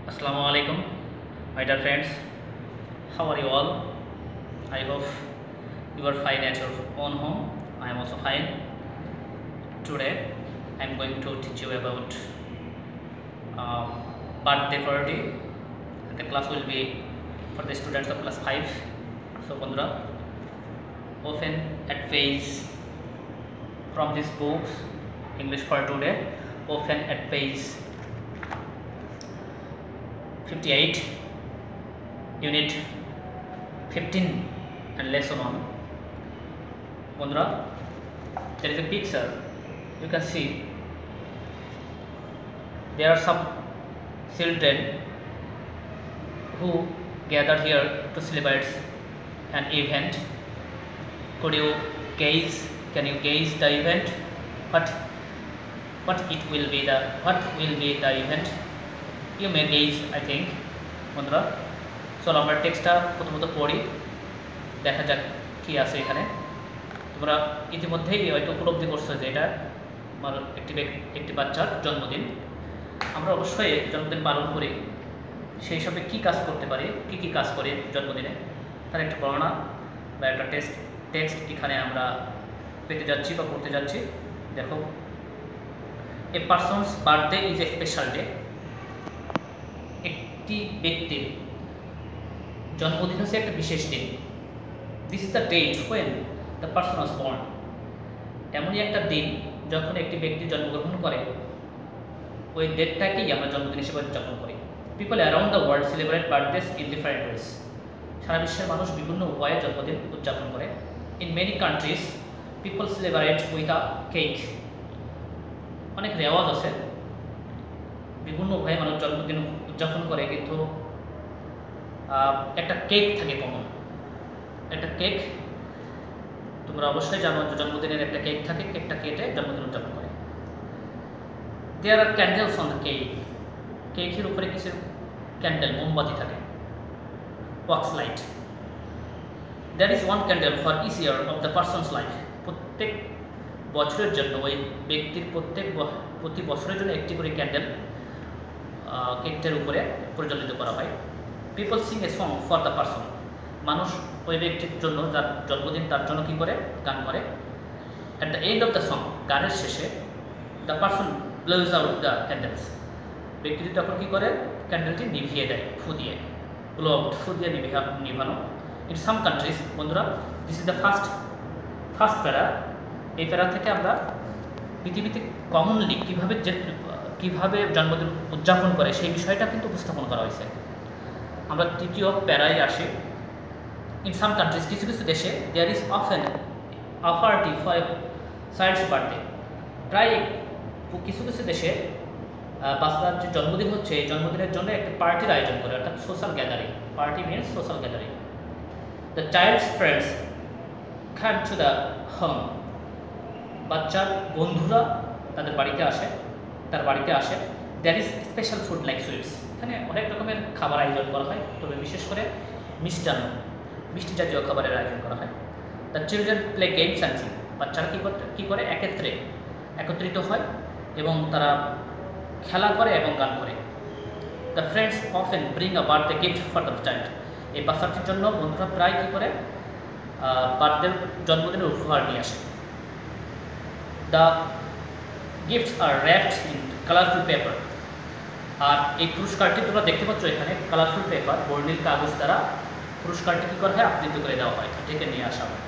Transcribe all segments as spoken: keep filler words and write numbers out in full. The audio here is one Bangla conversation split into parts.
Assalamu alaikum, my dear friends. How are you all? I hope you are fine at your own home. I am also fine. Today I am going to teach you about uh, birthday party. The class will be for the students of class five. So, Bondra, open at page from this book English for today. Open at page fifty-eight, unit fifteen and lesson one. Bondra, there is a picture. You can see there are some children who gathered here to celebrate an event. Could you gaze? Can you gaze the event? What what it will be the what will be the event? You may gaze, I think. বন্ধুরা, চলো আমরা টেক্সটটা প্রথমত পড়ি, দেখা যাক কি আছে এখানে। তোমরা ইতিমধ্যেই হয়তো উপলব্ধি করছো যে এটা আমার একটি একটি বাচ্চার জন্মদিন। আমরা অবশ্যই জন্মদিন পালন করি, সেই হিসাবে কী কাজ করতে পারি, কী কী কাজ করি জন্মদিনে, তার একটা বর্ণনা বা একটা টেক্সট টেক্সট এখানে আমরা পেতে যাচ্ছি বা পড়তে যাচ্ছি। দেখো, a person's birthday is a special day. একটি ব্যক্তির জন্মদিন হচ্ছে একটা বিশেষ দিন। This is the date when the person was born. এমনই একটা দিন যখন একটি ব্যক্তি জন্মগ্রহণ করে, ওই ডেটটাকেই আমরা জন্মদিন হিসেবে উদযাপন করি। People around the world celebrate birthdays in different ways. সারা বিশ্বের মানুষ বিভিন্ন উপায়ে জন্মদিন উদযাপন করে। In many countries people celebrate with a cake. অনেক রেওয়াজ আছে, বিভিন্ন উপায়ে মানুষ জন্মদিন উদযাপন করে, কিন্তু একটা কেক থাকে কমন। একটা কেক তোমরা অবশ্যই জানো যে জন্মদিনের একটা কেক থাকে, কেকটা কেটে জন্মদিন উদযাপন করে। There are candles on the cake. কেকের উপরে কিছু ক্যান্ডেল, মোমবাতি থাকে, wax light. That is one candle for each year of the person's life. প্রত্যেক বছরের জন্য ওই ব্যক্তির প্রত্যেক প্রতি বছরের জন্য একটি করে ক্যান্ডেল কেকটার উপরে প্রজ্বলিত করা হয়। People sing a song for the person. মানুষ ওই ব্যক্তির জন্য, যার জন্মদিন, তার জন্য কী করে? গান করে। At the end of the song, গানের শেষে, the person blows out the candles. ব্যক্তিটি তখন কী করে? ক্যান্ডেলটি নিভিয়ে দেয়, ফু দিয়ে। ব্লো আউট, ফু দিয়ে নিভিয়া নিভানো। ইন সাম কান্ট্রিজ, বন্ধুরা, this is the first first para. এই প্যারা থেকে আমরা পৃথিবীতে কমনলি কীভাবে যে কীভাবে জন্মদিন উদযাপন করে সেই বিষয়টা কিন্তু উপস্থাপন করা হয়েছে। আমরা তৃতীয় প্যারায় আসি। ইন সাম কান্ট্রিজ, কিছু কিছু দেশে, there is often a party for a child's birthday. প্রায় কিছু কিছু দেশে বাচ্চার যে জন্মদিন হচ্ছে, এই জন্মদিনের জন্য একটা পার্টির আয়োজন করে, অর্থাৎ social gathering. Party means social gathering. The child's friends come to the home. বাচ্চার বন্ধুরা তাদের বাড়িতে আসে, তার বাড়িতে আসে। There is special food like sweets. এখানে অনেক রকমের খাবার আয়োজন করা হয়, তবে বিশেষ করে মিষ্টান্ন, মিষ্টি জাতীয় খাবারের আয়োজন করা হয়। The children play games and sing. বাচ্চারা কী করতে কী করে একত্রে একত্রিত হয় এবং তারা খেলা করে এবং গান করে। The friends often bring a birthday gift for the child. এই বাচ্চাটির জন্য বন্ধুরা প্রায় কী করে? বার্থডে জন্মদিনের উপহার নিয়ে আসে। The gifts are wrapped in colourful paper. আর এই পুরস্কারটি তোমরা দেখতে পাচ্ছ এখানে, কালারফুল পেপার, বর্ণিল কাগজ দ্বারা পুরস্কারটি কী করা হয়? আবৃত করে দেওয়া হয়, ডেকে নিয়ে আসা হয়।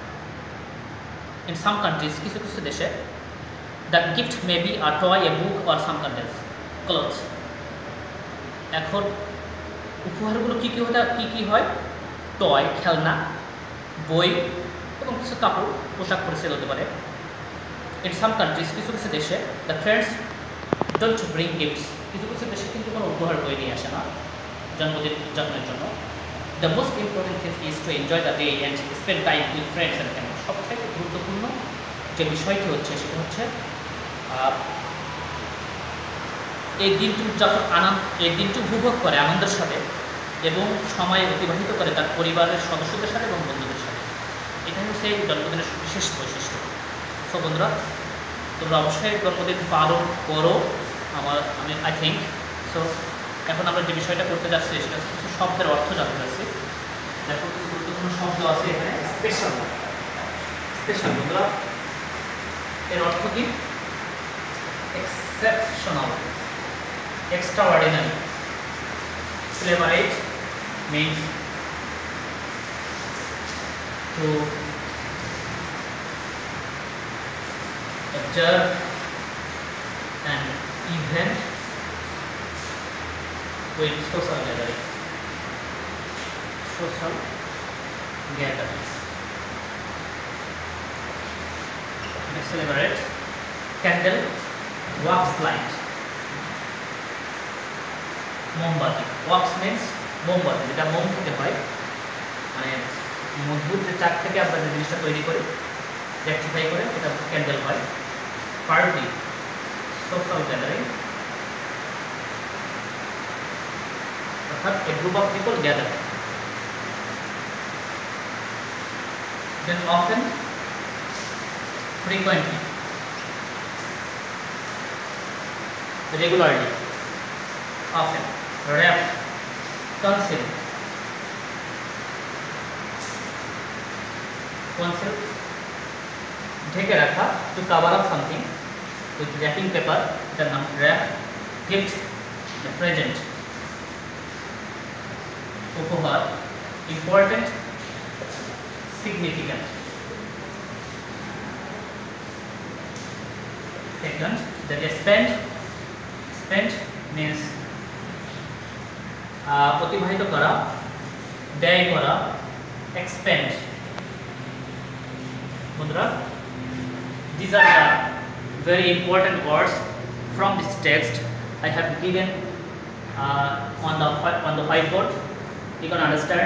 ইন সাম কান্ট্রিজ, কিছু কিছু দেশে, the gift may be a toy, a book or some contents clothes. এখন উপহারগুলো কী কী হতে কী কী হয়? টয়, খেলনা, বই এবং কিছু কাপড়, পোশাক পরিচ্ছদ হতে পারে। ইন সাম কান্ট্রিজ, কিছু কিছু দেশে, the friends don't bring gifts. কিছু কিছু দেশে কিন্তু কোনো উপহার বই নিয়ে আসে না জন্মদিন উদযাপনের জন্য। The most important thing is to enjoy the day and spend time with friends and family. সবথেকে গুরুত্বপূর্ণ যে বিষয়টি হচ্ছে সেটা হচ্ছে এই দিনটি উদযাপন আনন্দ এই দিনটি উপভোগ করে আনন্দের সাথে এবং সময় অতিবাহিত করে তার পরিবারের সদস্যদের সাথে এবং বন্ধুদের সাথে। এটাই হচ্ছে এই জন্মদিনের বিশেষ বৈশিষ্ট্য। সো বন্ধুরা, তোমরা অবশ্যই জন্মদিন পালন করো, আমার আমি আই থিঙ্ক সো এখন আমরা যে বিষয়টা করতে যাচ্ছি সেটা কিছু শব্দের অর্থ জানতে যাচ্ছি। দেখো কিছু গুরুত্বপূর্ণ শব্দ আছে এখানে। স্পেশাল, স্পেশাল বন্ধুরা এর অর্থ কি? Exceptional, extraordinary. Celebrate means to observe an event with social gathering. Social gathering. Celebrate. Candle, wax light. মোমবাতি, ওয়াক্স মিন্স মোমবাতি, যেটা মোম থেকে হয়, মানে মজবুত যে চাক থেকে আমরা যে জিনিসটা তৈরি করি রেক্টিফাই করে এটা ক্যান্ডেল হয়। পার্টি, সোশ্যাল গ্যাদারিং, অর্থাৎ a group of people gather. Then often, frequently, regularly, often, wrap, conceal, conceal, ঢেকে রাখা, to cover up something with wrapping paper, এটার নাম wrap, gift, the present, উপহার, important, significant, second, that is spend, spend means অতিবাহিত করা, ব্যয় করা, এক্সপেন্ড। বন্ধুরা, these are the very important words from this text I have given uh, on the on the whiteboard. You can understand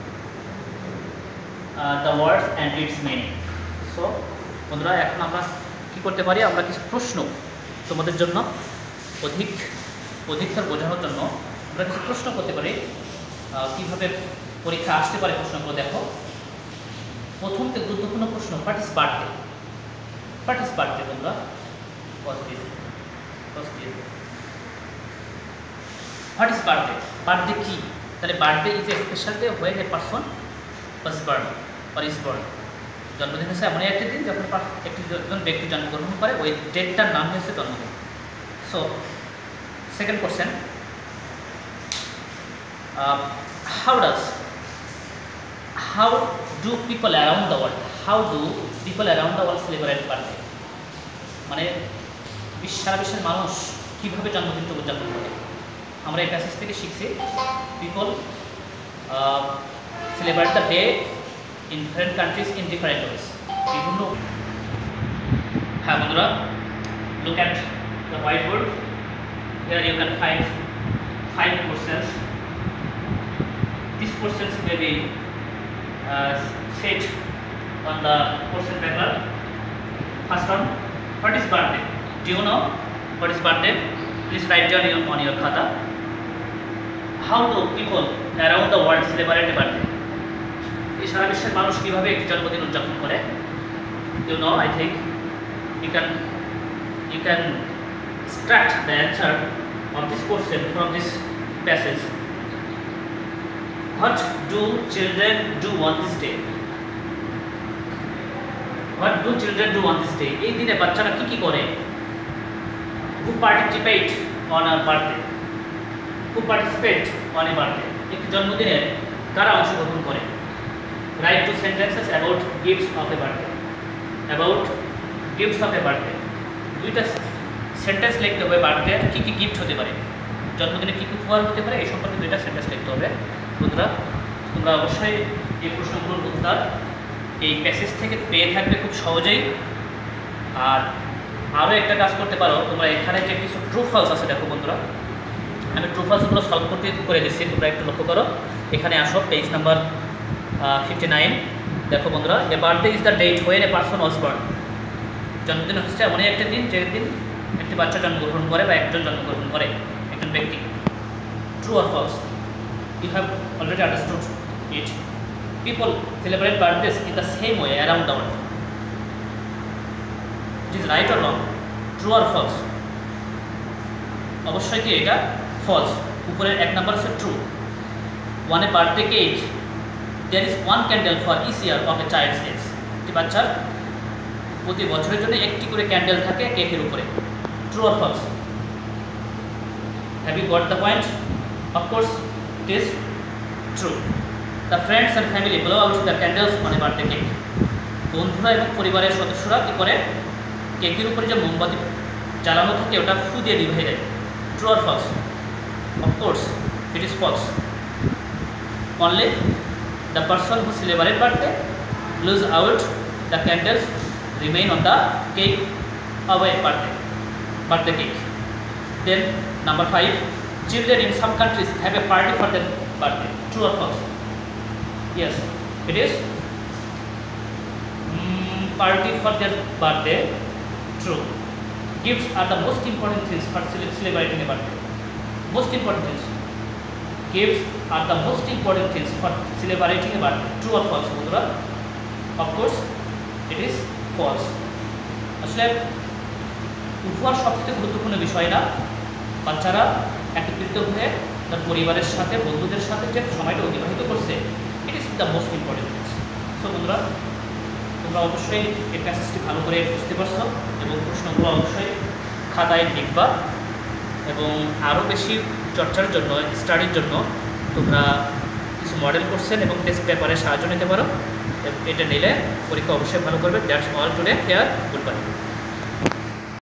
uh, the words and its meaning. So বন্ধুরা, এখন আমরা কি করতে পারি? আমরা কিছু প্রশ্ন তোমাদের জন্য অধিক অধিকতর বোঝানোর জন্য আমরা কিছু প্রশ্ন করতে পারি। কীভাবে পরীক্ষা আসতে পারে প্রশ্নগুলো দেখো। প্রথম থেকে গুরুত্বপূর্ণ প্রশ্ন, what is birthday? What is birthday বন্ধুরা? What is birthday? বার্থডে কি? তাহলে birthday is a special day when a person was born or is born. জন্মদিন হচ্ছে এমন একটি দিন যখন একটি একজন ব্যক্তি জন্মগ্রহণ করে, ওই ডেটটার নাম হচ্ছে জন্মদিন। So second question, Uh, how does how do people around the world how do people around the world celebrate birthday? মানে সারা বিশ্বের মানুষ কীভাবে জন্মদিনটা উদযাপন করে? আমরা এই প্যাসেজ থেকে শিখছি people celebrate the day in different countries in different ways. বিভিন্ন হ্যাঁ বন্ধুরা, look at the whiteboard. Here you can find five questions. These questions may be uh, set on the question paper. First one, what is birthday? Do you know what is birthday? Please write down on your khata. How do people around the world celebrate a birthday? এই সারা বিশ্বের মানুষ কীভাবে একটি জন্মদিন উদযাপন করে? You know, I think you can you can extract the answer of this question from this passage. What do children do on this day? What do children do on this day? এই দিনে বাচ্চারা কি কি করে? Who participate on a birthday? Who participate on a birthday? একটি জন্মদিনে কারা অংশগ্রহণ করে? Write two sentences about gifts of a birthday. About gifts of a birthday. দুইটা সেন্টেন্স লিখতে হবে বার্থডে কি কি গিফট হতে পারে, জন্মদিনে কী কী উপহার হতে পারে, এই সম্পর্কে দুইটা সেন্টেন্স লিখতে হবে। বন্ধুরা, তোমরা অবশ্যই এই প্রশ্নগুলোর উত্তর এই প্যাসেজ থেকে পেয়ে থাকবে খুব সহজেই। আর আরও একটা কাজ করতে পারো, তোমরা এখানে যে কিছু ট্রু ফলস আছে দেখো বন্ধুরা, আমি ট্রু ফলসগুলো সলভ করতে করে দিচ্ছি, তোমরা একটু লক্ষ্য করো। এখানে আসো, পেজ নাম্বার ফিফটি নাইন। দেখো বন্ধুরা, a birthday is the date when a person was born. জন্মদিন হচ্ছে এমনই একটা দিন যেদিন একটি বাচ্চা জন্মগ্রহণ করে বা একজন জন্মগ্রহণ করে, একজন ব্যক্তি। True or false? You have already understood it. People celebrate birthdays in the same way around the world. It is right or wrong? True or false? অবশ্যই কি এটা false. উপরের এক নাম্বার হচ্ছে true. One a birthday cake, there is one candle for each year of a child's age. একটি বাচ্চার প্রতি বছরের জন্য একটি করে ক্যান্ডেল থাকে কেকের উপরে। True or false? Have you got the point? Of course it is true. The friends and family blow out the candles on a birthday cake. বন্ধুরা এবং পরিবারের সদস্যরা কী করে কেকের উপরে যে মোমবাতি জ্বালানো থাকে ওটা ফু দিয়ে নিভে দেয়। True or false? Of course it is false. Only the person who celebrate birthday blows out the candles remain on the cake of a birthday birthday cake. Then number five, children in some countries have a party for their birthday. True or false? Yes, it is mm, party for their birthday. True. Gifts are the most important things for celebrating a birthday. Most important things. Gifts are the most important things for celebrating a birthday. True or false? বন্ধুরা? Of course, it is false. আসলে উপহার সবচেয়ে গুরুত্বপূর্ণ বিষয় না, বাচ্চারা একত্রিত হয়ে তার পরিবারের সাথে বন্ধুদের সাথে যে সময়টা অতিবাহিত করছে, it is the most important things. So বন্ধুরা, তোমরা অবশ্যই এই প্যাসেজটি ভালো করে বুঝতে পারছো এবং প্রশ্নগুলো অবশ্যই খাতায় লিখবা এবং আরও বেশি চর্চার জন্য, স্টাডির জন্য তোমরা কিছু মডেল কোশ্চেন এবং টেস্ট পেপারে সাহায্য নিতে পারো। এটা নিলে পরীক্ষা অবশ্যই ভালো করবে। That's all today. Here good by.